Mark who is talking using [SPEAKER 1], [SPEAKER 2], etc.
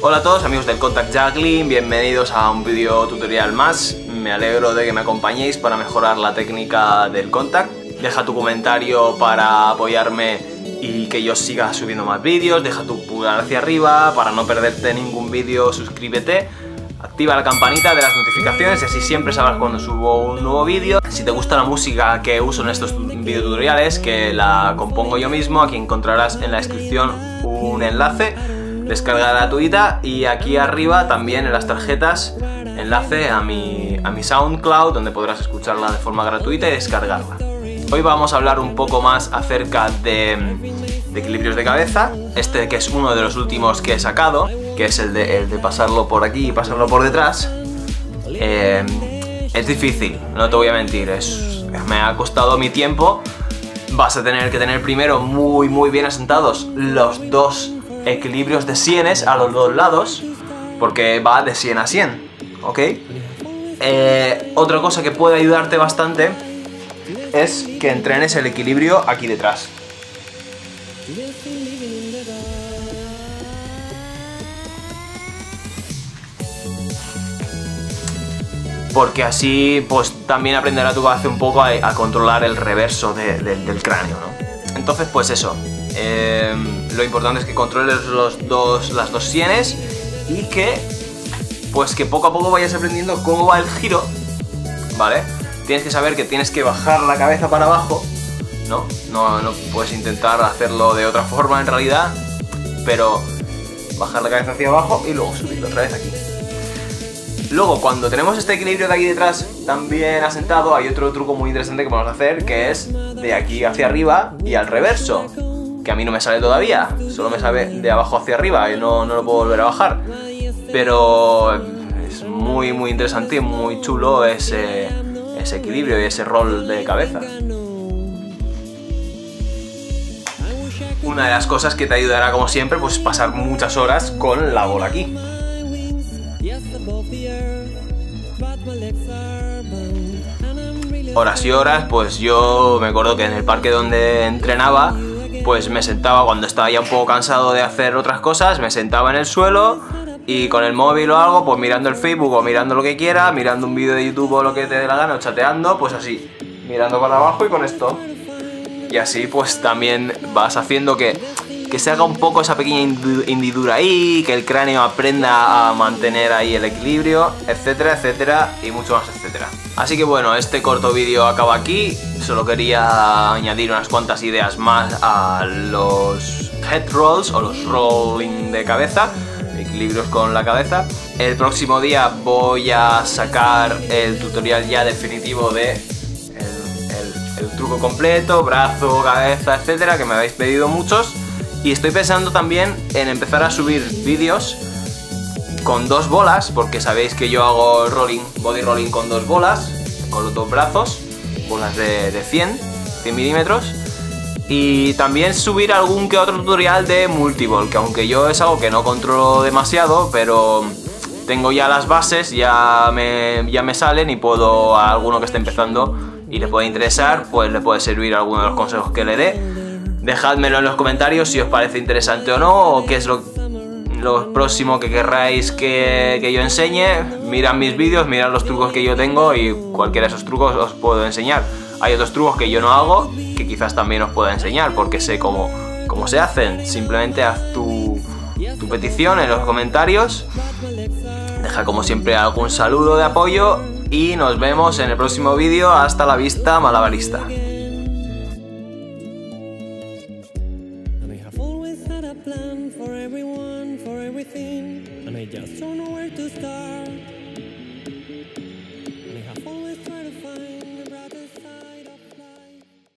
[SPEAKER 1] Hola a todos amigos del Contact Juggling, bienvenidos a un vídeo tutorial más. Me alegro de que me acompañéis para mejorar la técnica del Contact. Deja tu comentario para apoyarme y que yo siga subiendo más vídeos. Deja tu pulgar hacia arriba para no perderte ningún vídeo, suscríbete. Activa la campanita de las notificaciones y así siempre sabrás cuando subo un nuevo vídeo. Si te gusta la música que uso en estos videotutoriales, que la compongo yo mismo, aquí encontrarás en la descripción un enlace, descarga gratuita, y aquí arriba también en las tarjetas enlace a mi SoundCloud, donde podrás escucharla de forma gratuita y descargarla. Hoy vamos a hablar un poco más acerca de equilibrios de cabeza, que es uno de los últimos que he sacado, que es el de pasarlo por aquí y pasarlo por detrás. Es difícil, no te voy a mentir, me ha costado mi tiempo. Vas a tener que tener primero muy bien asentados los dos equilibrios de sienes a los dos lados, porque va de sien a sien, ¿ok? Otra cosa que puede ayudarte bastante es que entrenes el equilibrio aquí detrás. Porque así pues también aprenderá tu base un poco a controlar el reverso del cráneo, ¿no? Entonces pues eso, lo importante es que controles las dos sienes y que poco a poco vayas aprendiendo cómo va el giro, ¿vale? Tienes que saber que tienes que bajar la cabeza para abajo, ¿no? No puedes intentar hacerlo de otra forma en realidad, pero bajar la cabeza hacia abajo y luego subirlo otra vez aquí. Luego, cuando tenemos este equilibrio de aquí detrás también asentado, hay otro truco muy interesante que podemos hacer, que es de aquí hacia arriba y al reverso, que a mí no me sale todavía, solo me sale de abajo hacia arriba y no lo puedo volver a bajar. Pero es muy interesante y muy chulo ese equilibrio y ese rol de cabeza. Una de las cosas que te ayudará, como siempre, pues pasar muchas horas con la bola aquí. Horas y horas, pues yo me acuerdo que en el parque donde entrenaba, pues me sentaba cuando estaba ya un poco cansado de hacer otras cosas, me sentaba en el suelo y con el móvil o algo, pues mirando el Facebook o mirando lo que quiera, mirando un vídeo de YouTube o lo que te dé la gana, o chateando, pues así, mirando para abajo y con esto. Y así pues también vas haciendo que se haga un poco esa pequeña hendidura ahí, que el cráneo aprenda a mantener ahí el equilibrio, etcétera, etcétera, y mucho más, etcétera. Así que bueno, este corto vídeo acaba aquí. Solo quería añadir unas cuantas ideas más a los head rolls o los rolling de cabeza, equilibrios con la cabeza. El próximo día voy a sacar el tutorial ya definitivo de el truco completo, brazo, cabeza, etcétera, que me habéis pedido muchos. Y estoy pensando también en empezar a subir vídeos con dos bolas, porque sabéis que yo hago body rolling con dos bolas, con los dos brazos, bolas de 100 milímetros. Y también subir algún que otro tutorial de multiball, que aunque yo es algo que no controlo demasiado, pero tengo ya las bases, ya me salen y puedo, a alguno que esté empezando y le puede interesar, pues le puede servir alguno de los consejos que le dé. Dejádmelo en los comentarios si os parece interesante o no, o qué es lo próximo que querráis que yo enseñe. Mirad mis vídeos, mirad los trucos que yo tengo y cualquiera de esos trucos os puedo enseñar. Hay otros trucos que yo no hago que quizás también os pueda enseñar porque sé cómo se hacen. Simplemente haz tu petición en los comentarios. Deja como siempre algún saludo de apoyo y nos vemos en el próximo vídeo. Hasta la vista, malabarista.
[SPEAKER 2] Plan for everyone, for everything, and I just don't know where to start.